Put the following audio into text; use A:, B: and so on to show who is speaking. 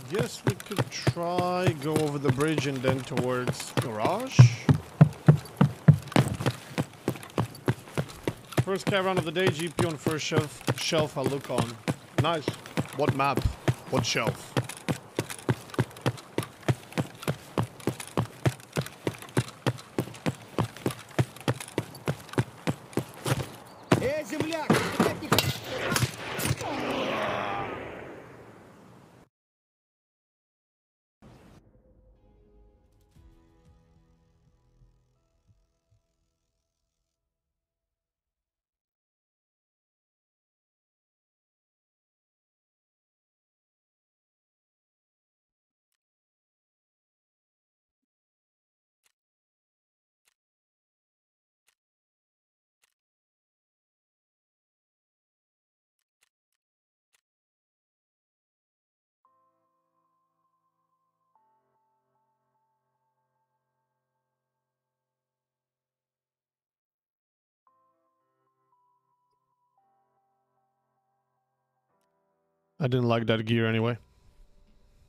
A: Guess we could try go over the bridge and then towards garage. First caravan of the day, GP on first shelf I'll look on. Nice. What map? What shelf?
B: Земляк!
A: I didn't like that gear anyway.